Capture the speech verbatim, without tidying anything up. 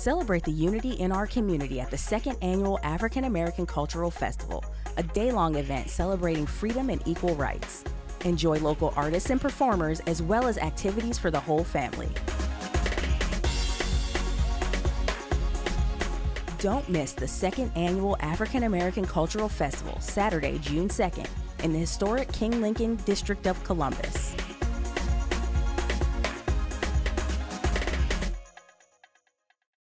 Celebrate the unity in our community at the second annual African American Cultural Festival, a day-long event celebrating freedom and equal rights. Enjoy local artists and performers as well as activities for the whole family. Don't miss the second annual African American Cultural Festival, Saturday, June second, in the historic King Lincoln District of Columbus.